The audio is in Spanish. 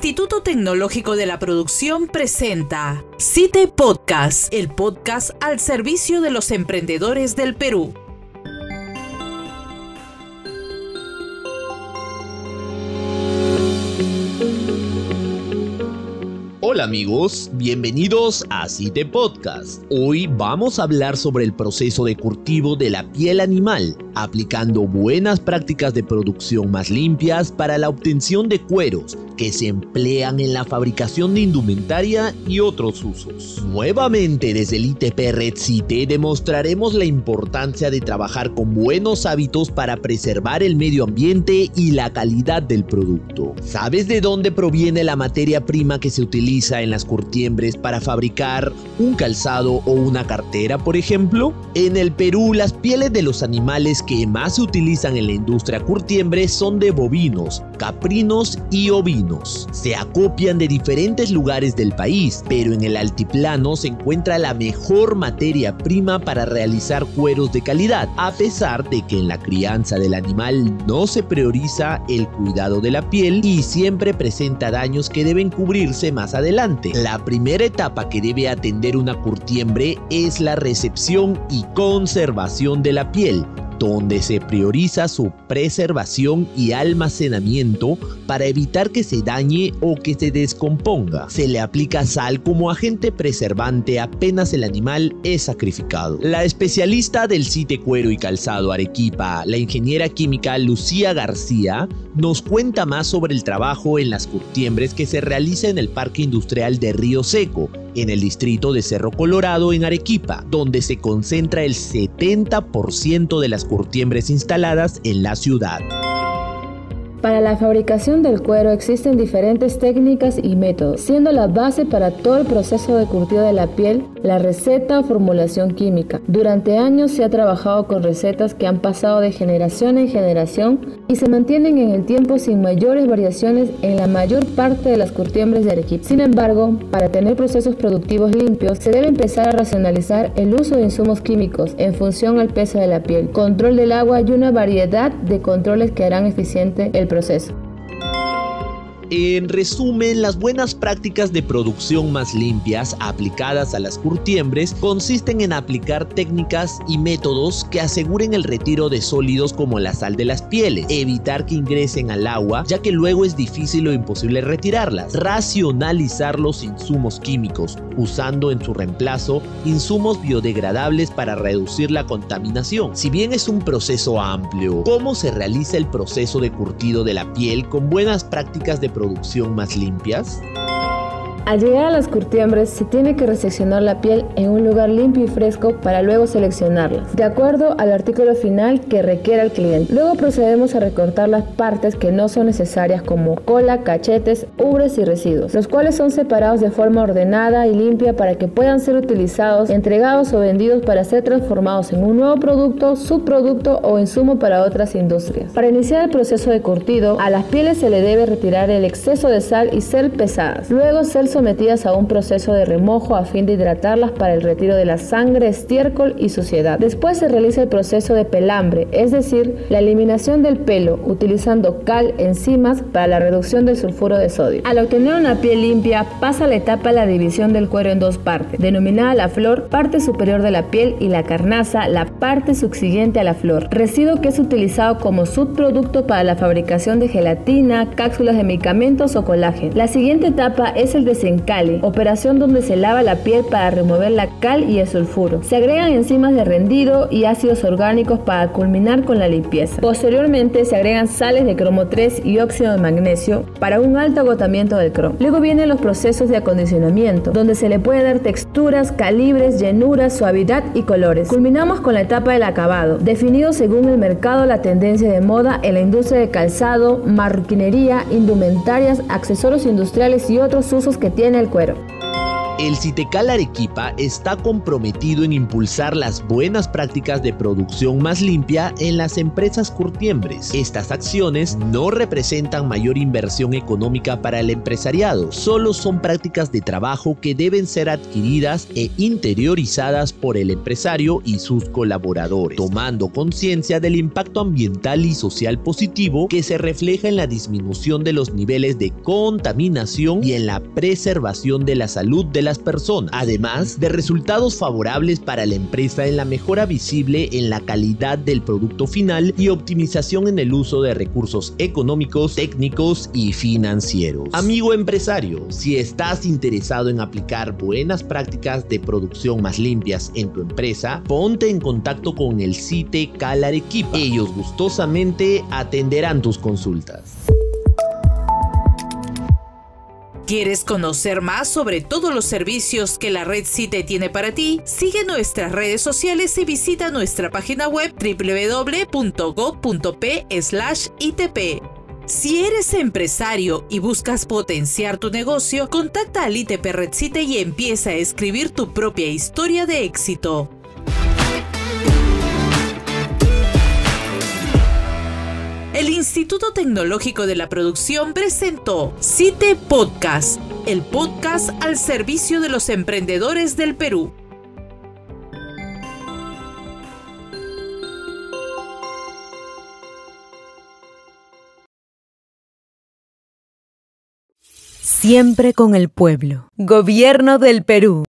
Instituto Tecnológico de la Producción presenta CITE Podcast, el podcast al servicio de los emprendedores del Perú. Hola amigos, bienvenidos a CITE Podcast. Hoy vamos a hablar sobre el proceso de cultivo de la piel animal, aplicando buenas prácticas de producción más limpias para la obtención de cueros que se emplean en la fabricación de indumentaria y otros usos. Nuevamente desde el ITP Red CITE demostraremos la importancia de trabajar con buenos hábitos para preservar el medio ambiente y la calidad del producto. ¿Sabes de dónde proviene la materia prima que se utiliza en las curtiembres para fabricar un calzado o una cartera, por ejemplo? En el Perú, las pieles de los animales que más se utilizan en la industria curtiembre son de bovinos, caprinos y ovinos. Se acopian de diferentes lugares del país, pero en el altiplano se encuentra la mejor materia prima para realizar cueros de calidad, a pesar de que en la crianza del animal no se prioriza el cuidado de la piel y siempre presenta daños que deben cubrirse más adelante. La primera etapa que debe atender una curtiembre es la recepción y conservación de la piel, donde se prioriza su preservación y almacenamiento para evitar que se dañe o que se descomponga. Se le aplica sal como agente preservante apenas el animal es sacrificado. La especialista del CITE Cuero y Calzado Arequipa, la ingeniera química Lucía García, nos cuenta más sobre el trabajo en las curtiembres que se realiza en el Parque Industrial de Río Seco, en el distrito de Cerro Colorado en Arequipa, donde se concentra el 70% de las curtiembres instaladas en la ciudad. Para la fabricación del cuero existen diferentes técnicas y métodos, siendo la base para todo el proceso de curtido de la piel la receta o formulación química. Durante años se ha trabajado con recetas que han pasado de generación en generación y se mantienen en el tiempo sin mayores variaciones en la mayor parte de las curtiembres de Arequipa. Sin embargo, para tener procesos productivos limpios, se debe empezar a racionalizar el uso de insumos químicos en función al peso de la piel, control del agua y una variedad de controles que harán eficiente el proceso. En resumen, las buenas prácticas de producción más limpias aplicadas a las curtiembres consisten en aplicar técnicas y métodos que aseguren el retiro de sólidos como la sal de las pieles, evitar que ingresen al agua ya que luego es difícil o imposible retirarlas, racionalizar los insumos químicos, usando en su reemplazo insumos biodegradables para reducir la contaminación. Si bien es un proceso amplio, ¿cómo se realiza el proceso de curtido de la piel con buenas prácticas de producción más limpias? Al llegar a las curtiembres se tiene que reseccionar la piel en un lugar limpio y fresco para luego seleccionarlas, de acuerdo al artículo final que requiera el cliente. Luego procedemos a recortar las partes que no son necesarias como cola, cachetes, ubres y residuos, los cuales son separados de forma ordenada y limpia para que puedan ser utilizados, entregados o vendidos para ser transformados en un nuevo producto, subproducto o insumo para otras industrias. Para iniciar el proceso de curtido, a las pieles se le debe retirar el exceso de sal y ser pesadas. Luego ser sometidas a un proceso de remojo a fin de hidratarlas para el retiro de la sangre, estiércol y suciedad. Después se realiza el proceso de pelambre, es decir, la eliminación del pelo utilizando cal, enzimas para la reducción del sulfuro de sodio. Al obtener una piel limpia, pasa la etapa de la división del cuero en dos partes, denominada la flor, parte superior de la piel, y la carnaza, la parte subsiguiente a la flor, residuo que es utilizado como subproducto para la fabricación de gelatina, cápsulas de medicamentos o colágeno. La siguiente etapa es el desencale, operación donde se lava la piel para remover la cal y el sulfuro. Se agregan enzimas de rendido y ácidos orgánicos para culminar con la limpieza. Posteriormente se agregan sales de cromo 3 y óxido de magnesio para un alto agotamiento del cromo. Luego vienen los procesos de acondicionamiento, donde se le puede dar texturas, calibres, llenuras, suavidad y colores. Culminamos con la etapa del acabado, definido según el mercado, la tendencia de moda en la industria de calzado, marroquinería, indumentarias, accesorios industriales y otros usos que tiene el cuero. El CITECAL Arequipa está comprometido en impulsar las buenas prácticas de producción más limpia en las empresas curtiembres. Estas acciones no representan mayor inversión económica para el empresariado, solo son prácticas de trabajo que deben ser adquiridas e interiorizadas por el empresario y sus colaboradores, tomando conciencia del impacto ambiental y social positivo que se refleja en la disminución de los niveles de contaminación y en la preservación de la salud de las personas, además de resultados favorables para la empresa en la mejora visible en la calidad del producto final y optimización en el uso de recursos económicos, técnicos y financieros. Amigo empresario, si estás interesado en aplicar buenas prácticas de producción más limpias en tu empresa, ponte en contacto con el CITECAL Arequipa. Ellos gustosamente atenderán tus consultas. ¿Quieres conocer más sobre todos los servicios que la red CITE tiene para ti? Sigue nuestras redes sociales y visita nuestra página web www.gov.p/ITP. Si eres empresario y buscas potenciar tu negocio, contacta al ITP Red CITE y empieza a escribir tu propia historia de éxito. El Instituto Tecnológico de la Producción presentó CITE Podcast, el podcast al servicio de los emprendedores del Perú. Siempre con el pueblo. Gobierno del Perú.